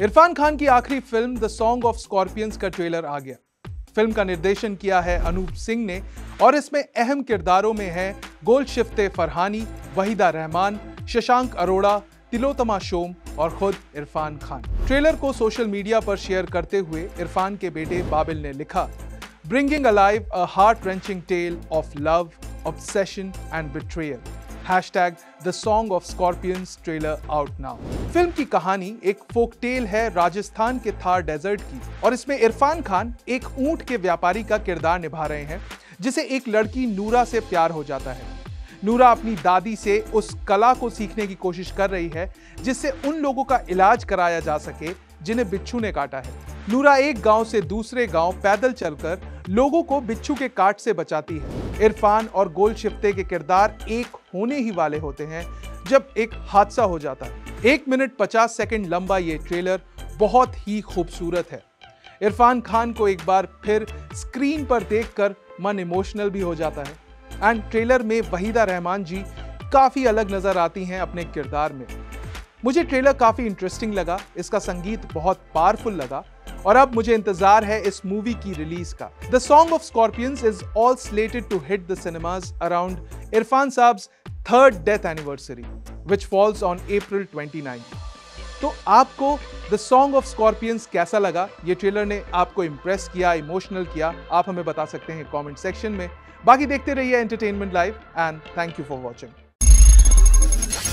इरफान खान की आखिरी film the song of scorpions का ट्रेलर आ गया। फिल्म का निर्देशन किया है अनूप सिंह ने और इसमें अहम किरदारों में है गोलशिफ्ते फरहानी, वहीदा रहमान, शशांक अरोड़ा, तिलोत्तमा शोम और खुद इरफान खान। ट्रेलर को सोशल मीडिया पर शेयर करते हुए इरफान के बेटे बाबिल ने लिखा, bringing alive a heart wrenching tale of love, obsession and betrayal. #The Song of Scorpions trailer out now. Film की कहानी एक फोक टेल है राजस्थान के थार डेजर्ट की और इसमें इरफान खान एक ऊंट के व्यापारी का किरदार निभा रहे हैं जिसे एक लड़की नूरा से प्यार हो जाता है। नूरा अपनी दादी से उस कला को सीखने की कोशिश कर रही है जिससे उन लोगों का इलाज कराया जा सके जिन्हें बिच्छू ने काटा है। नूरा एक गांव से दूसरे गांव पैदल चलकर लोगों को बिच्छू के काट से बचाती है। इरफान और गोलशिफ्ते के किरदार एक होने ही वाले होते हैं जब एक हादसा हो जाता है। 1 मिनट 50 सेकंड लंबा ये ट्रेलर बहुत ही खूबसूरत है। इरफान खान को एक बार फिर स्क्रीन पर देखकर मन इमोशनल भी हो जाता है। एंड ट्रेलर में वहीदा रहमान जी काफी अलग नजर आती हैं अपने किरदार में। मुझे ट्रेलर काफी इंटरेस्टिंग लगा, इसका संगीत बहुत पावरफुल लगा और अब मुझे इंतजार है इस मूवी की रिलीज का। The song of scorpions is all slated to hit the cinemas around Irfan साहब्स 3rd death anniversary which falls on April 29। तो आपको द सॉन्ग ऑफ स्कॉर्पियंस कैसा लगा? ये ट्रेलर ने आपको इंप्रेस किया, इमोशनल किया? आप हमें बता सकते हैं कमेंट सेक्शन में। बाकी देखते रहिए entertainment live and thank you for watching.